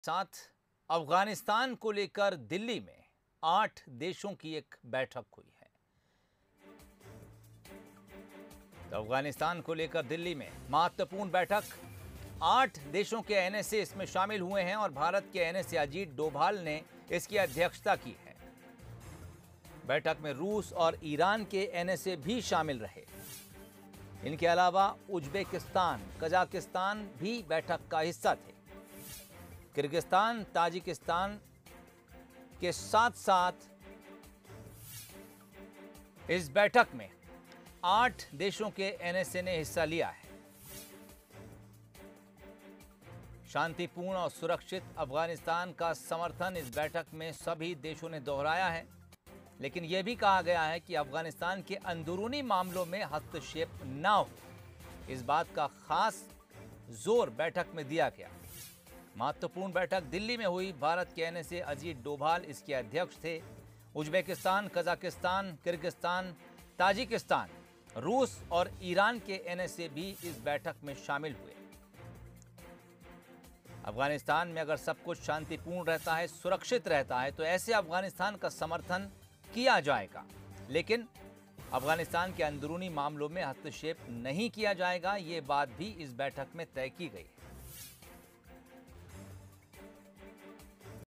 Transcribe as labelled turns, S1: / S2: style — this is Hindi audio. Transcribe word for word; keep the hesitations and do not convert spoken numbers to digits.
S1: साथ अफगानिस्तान को लेकर दिल्ली में आठ देशों की एक बैठक हुई है। तो अफगानिस्तान को लेकर दिल्ली में महत्वपूर्ण बैठक, आठ देशों के एनएसए इसमें शामिल हुए हैं और भारत के एनएसए अजीत डोभाल ने इसकी अध्यक्षता की है। बैठक में रूस और ईरान के एनएसए भी शामिल रहे। इनके अलावा उज्बेकिस्तान, कजाकिस्तान भी बैठक का हिस्सा थे। किर्गिस्तान, ताजिकिस्तान के साथ साथ इस बैठक में आठ देशों के एनएसए ने हिस्सा लिया है। शांतिपूर्ण और सुरक्षित अफगानिस्तान का समर्थन इस बैठक में सभी देशों ने दोहराया है, लेकिन यह भी कहा गया है कि अफगानिस्तान के अंदरूनी मामलों में हस्तक्षेप न हो, इस बात का खास जोर बैठक में दिया गया। महत्वपूर्ण बैठक दिल्ली में हुई। भारत के एनएसए अजीत डोभाल इसके अध्यक्ष थे। उज्बेकिस्तान, कजाकिस्तान, किर्गिस्तान, ताजिकिस्तान, रूस और ईरान के एनएसए भी इस बैठक में शामिल हुए। अफगानिस्तान में अगर सब कुछ शांतिपूर्ण रहता है, सुरक्षित रहता है, तो ऐसे अफगानिस्तान का समर्थन किया जाएगा, लेकिन अफगानिस्तान के अंदरूनी मामलों में हस्तक्षेप नहीं किया जाएगा, ये बात भी इस बैठक में तय की गई है।